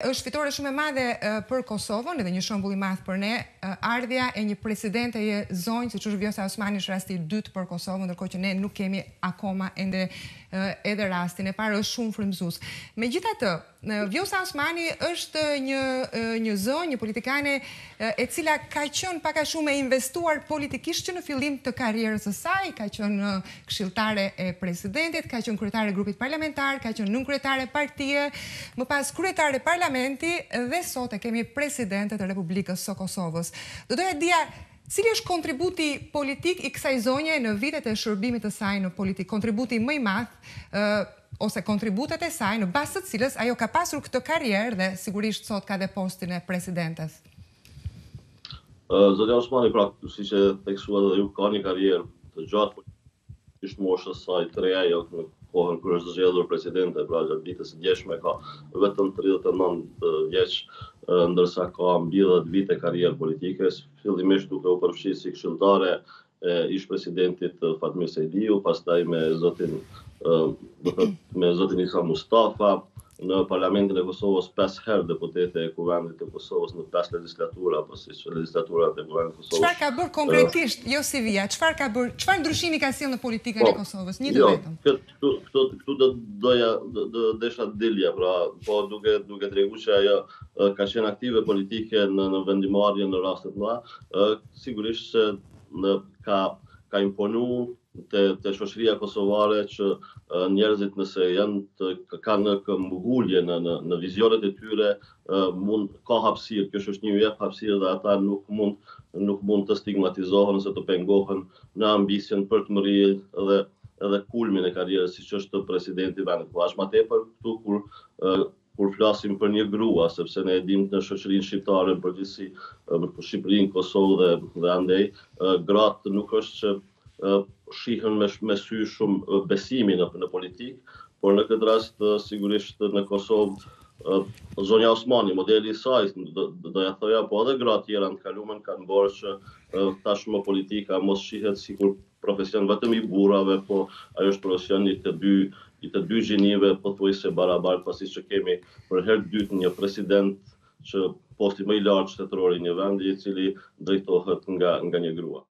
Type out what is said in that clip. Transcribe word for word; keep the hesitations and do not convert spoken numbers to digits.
është fitore shumë e madhe uh, për Kosovën, edhe një shembull i madh për ne, uh, ardhja e një presidente e zonjë, siç është Vjosa Osmani, është rasti i dytë për Kosovën, ndërkohë që ne nuk kemi akoma ende uh, edhe rastin e parë, është shumë frymëzues. Megjithatë, uh, Vjosa Osmani është një uh, një zonjë, një politikane uh, e cila ka qenë pak a shumë e investuar politikisht që në fillim të karrierës së saj, ka qenë uh, këshilltare e presidentit, ka qenë kryetare e grupit parlamentar, ka qenë nënkryetare e partie, më pas kryetare e parlamentit dhe sot e kemi presidentet e Republikës së Kosovës. Do doja dija cili është kontributi politik i kësaj zonje në vitet e shërbimit të saj në politikë, kontributi më i madh uh, ose kontributet e saj në bazë të cilës ajo ka pasur këtë karrierë dhe sigurisht sot ka dhe postin e presidentes. Uh, Zotja Osmani, pra, siç e theksua edhe ju, ka një karrierë të gjatë, ishtë moshës saj të reja, jo në kohën kër është zgjedhur presidente, pra gjatë vitës së djeshme ka vetëm tridhjetë e nëntë vjeç, ndërsa ka mbi dhjetë vite karrierë politike, fillimisht duke u përfshirë si këshilltare e ish presidentit Fatmir Sejdiu, pastaj me zotin me zotin Isa Mustafa, në Parlamentin e Kosovës pesë herë deputete e Kuvendit të Kosovës në pesë legislatura, apo siç legislaturat e Kuvendit të Kosovës. Çfarë ka bërë konkretisht, jo si vija, çfarë ka bërë, çfarë ndryshimi ka sjellë në politikën e Kosovës? Një të vetëm. Këtu këtu këtu do doja do desha dilja, pra, po duke duke treguar që ajo ka qenë aktive politike në në vendimarrje në raste të mëdha, sigurisht se në ka ka imponu të, të shoqëria kosovare që uh, njerëzit nëse janë të, kanë këmbgulje në, në, në vizionet e tyre, uh, mund ka hapësirë, kjo është një jep hapësirë dhe ata nuk mund nuk mund të stigmatizohen ose të pengohen në ambicien për të mërrir edhe edhe kulmin e karrierës siç është presidenti i vendit. Po as më tepër këtu kur uh, kur flasim për një grua, sepse ne e dim në shoqërinë shqiptare në përgjithësi, për Shqipërinë, Kosovë dhe, dhe andej, gratë nuk është që uh, shihen me, me sy shumë besimin në, në politikë, por në këtë rast sigurisht në Kosovë uh, zonja Osmani, modeli i saj, do, do ja thoja, po edhe gratë tjera në të kalumen kanë bërë që uh, tashmë politika mos shihet sikur profesion vetëm i burrave, po ajo është profesion i të dy i të dy gjinive pothuajse barabart, pasi që kemi për herë dytë një president që posti më i lartë shtetëror i një vendi i cili drejtohet nga nga një grua.